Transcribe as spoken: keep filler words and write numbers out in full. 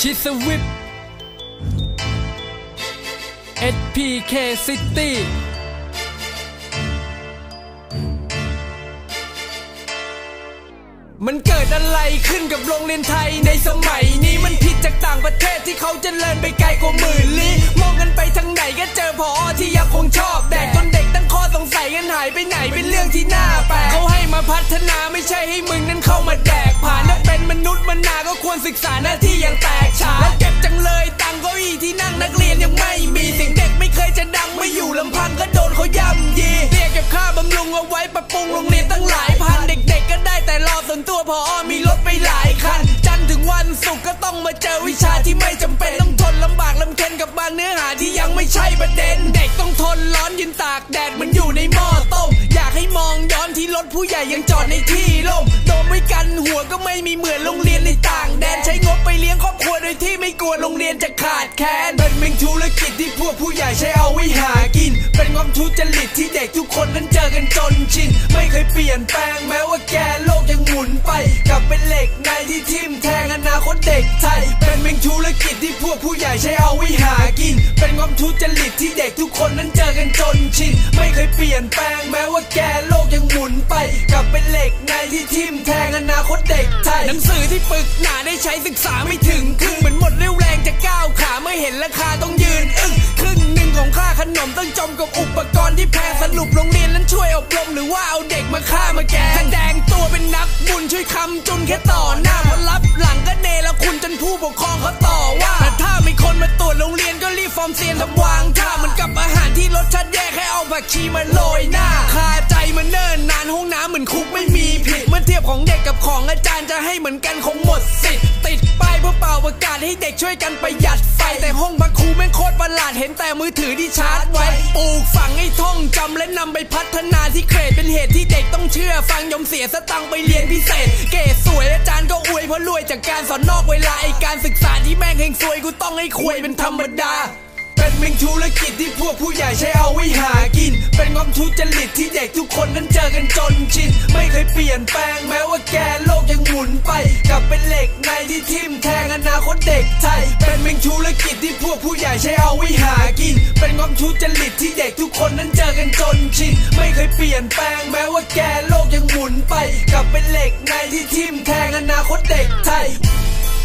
ชิสวิป เอส พี เค Cityมันเกิดอะไรขึ้นกับโรงเรียนไทยในสมัยนี้มันผิดจากต่างประเทศที่เขาเจริญไปไกลกว่าหมื่นลี้มองกันไปทางไหนก็เจอผอ.ที่ยังคงชอบแดกจนเด็กตั้งข้อสงสัยกันหายไปไหนเป็นเรื่องที่น่าแปลกเขาให้มาพัฒนาไม่ใช่ให้มึงนั้นเข้ามาแดกผ่านและเป็นมนุษย์มนาก็ควรศึกษาหน้าที่อย่างแตกฉานและเก็บจังเลยตังเก้าอี้ที่นั่งนักเรียนยังไม่มีเสียงเด็กไม่เคยจะดังไม่อยู่ลำพังก็โดนเขาย่ำยีเรียกเก็บค่าบำรุงเอาไว้ปรับปรุงโรงเรียนตั้งหลายพันเด็กๆก็ได้แต่รอส่วนตัวผอ.มีรถไปหลายคันจันทร์ถึงวันศุกร์ก็ต้องมาเจอวิชาที่ไม่จำเป็นต้องทนลำบากลำเค็ญกับบางเนื้อหาที่ยังไม่ใช่ประเด็นเด็กต้องทนร้อนยืนตากแดดเหมือนอยู่ในหม้อต้มอยากให้มองย้อนที่รถผู้ใหญ่ยังจอดในที่ร่มโดมไว้กันหัวก็ไม่มีเหมือนโรงเรียนในต่างแดนใช้งบไปเลี้ยงครอบครัวโดยที่ไม่กลัวโรงเรียนจะขาดแคลนเป็นเพียงธุรกิจที่พวกผู้ใหญ่ใช้เอาไว้หากินเป็นความทุจริตที่เด็กทุกคนนั้นเจอกันจนชินไม่เคยเปลี่ยนแปลงแม้ว่าแกโลกยังหมุนไปกลับเป็นเหล็กในที่ทิ่มแทงอนาคตเด็กไทยเป็นเพียงธุรกิจที่พวกผู้ใหญ่ใช้เอาไว้หากินเป็นความทุจริตที่เด็กทุกคนนั้นเจอกันจนชินไม่เคยเปลี่ยนแปลงแม้ว่าแกโลกยังหมุนไปกลับเป็นเหล็กในที่ทิ่มแทงอนาคตเด็กไทยหนังสือที่ปึกหนาได้ใช้ศึกษาไม่ถึงครึ่งเหมือนหมดเรี่ยวแรงจะก้าวขาเมื่อเห็นราคาต้องยืนอึ้งครึ่งหนึ่งของค่าขนมต้องจมกับอุปกรณ์ที่แพงสรุปโรงเรียนนั้นช่วยอบรมหรือว่าเอาเด็กมาฆ่ามาแกงแสดงตัวเป็นนักบุญช่วยคำจุนแค่ต่อหน้าพอรับหลังก็เนรคุณจนผู้ปกครองเขาต่อว่าแต่ถ้ามีคนมาตรวจโรงเรียนก็รีบฟอร์มเซียนทำวางท่ามันกับอาหารที่รสชาติแย่แค่เอาผักชีมาโรยหน้าคาใจมันเนิ่นนานห้องน้ำเหมือนคุกไม่มีผิดเมื่อเทียบของเด็กกับของอาจารย์จะให้เหมือนกันคงหมดสิทธิ์ติดป้ายเพื่อเป่าประกาศให้เด็กช่วยกันประหยัดไฟแต่ห้องพักครูแม่งโคตรประหลาดเห็นแต่มือถือที่ชาร์จไว้ปลูกฝังให้ท่องจำและนำไปพัฒนาที่เกรดเป็นเหตุที่เด็กต้องเชื่อฟังยอมเสียสตังค์ไปเรียนพิเศษเกรดสวยอาจารย์ก็อวยเพราะรวยจากการสอนนอกเวลาไอการศึกษาที่แม่งเฮงซวยกูต้องให้คุยเป็นธรรมดาเป็นเพียงธุรกิจที่พวกผู้ใหญ่ใช้เอาไว้หากินเป็นความทุจริตที่เด็กทุกคนนั้นเจอกันจนชินไม่เคยเปลี่ยนแปลงแม้ว่าแกโลกยังหมุนไปกลับเป็นเหล็กในที่ทิ่มแทงอนาคตเด็กไทยเป็นเพียงธุรกิจที่พวกผู้ใหญ่ใช้เอาไว้หากินเป็นความทุจริตที่เด็กทุกคนนั้นเจอกันจนชินไม่เคยเปลี่ยนแปลงแม้ว่าแกโลกยังหมุนไปกลับเป็นเหล็กในที่ทิ่มแทงอนาคตเด็กไทย